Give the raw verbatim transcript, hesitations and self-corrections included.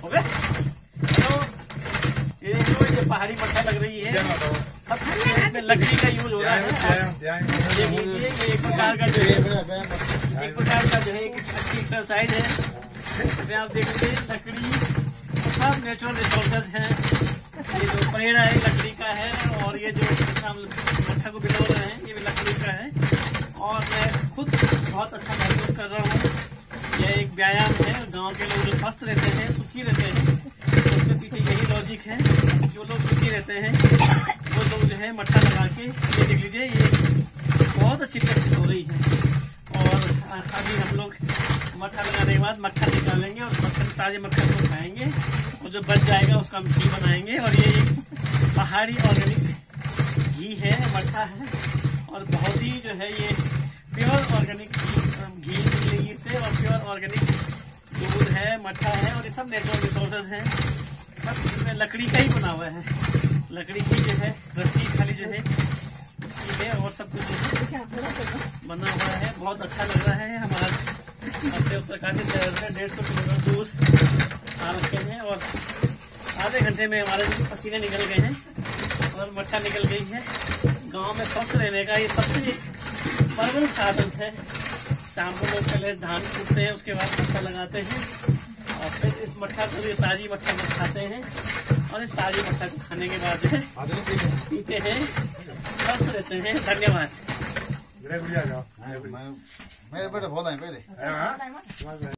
हो गए। तो ये जो ये पहाड़ी मट्ठा लग रही है, सब इसमें लकड़ी का यूज हो रहा है। ये देखिए, ये एक प्रकार का जो है एक प्रकार का जो है एक अच्छी एक्सरसाइज है। इसमें आप देखिए लकड़ी सब नेचुरल रिसोर्सेज हैं। ये जो पेड़ है लकड़ी का है, और ये जो हम मट्ठा को भिगो रहे हैं ये भी लकड़ी का है। और मैं खुद बहुत अच्छा महसूस कर रहा हूँ। यह एक व्यायाम है। गांव के लोग जो स्वस्थ रहते हैं, सुखी रहते हैं, उसके पीछे यही लॉजिक है। जो लोग सुखी रहते हैं वो लोग जो है मट्ठा लगा के, ये देख लीजिए, ये बहुत अच्छी प्रैक्टिस हो रही है। और अभी हम लोग मट्ठा लगाने के बाद मक्खन निकालेंगे और मक्खन ताजे मक्खन को खाएंगे, और जो बच जाएगा उसका हम घी बनाएंगे। और ये एक पहाड़ी ऑर्गेनिक घी है, मट्ठा है, और बहुत ही जो है ये प्योर ऑर्गेनिक घी मिलेगी इससे, और प्योर ऑर्गेनिक दूध है, मट्ठा है, और ये सब नेचुरल रिसोर्सेज हैं। सब इसमें लकड़ी का ही बना हुआ है। लकड़ी की जो है रस्सी खाली जो है है, और सब कुछ बना हुआ है। बहुत अच्छा लग रहा है। हमारा अपने उत्तरकाशी शहर से डेढ़ सौ किलोमीटर दूर आ रखे हैं, और आधे घंटे में हमारे पसीने निकल गए हैं और मट्ठा निकल गई है। गांव में स्वस्थ रहने का ये सबसे प्रबल साधन है। शाम को लोग पहले धान कूटते हैं, उसके बाद मट्ठा लगाते हैं, और फिर इस मट्ठा को, ये ताजी मट्ठा को खाते हैं, और इस ताजी मट्ठा को खाने के बाद है पीते हैं, स्वस्थ रहते हैं। धन्यवाद। मेरे बेटे बोला है पहले।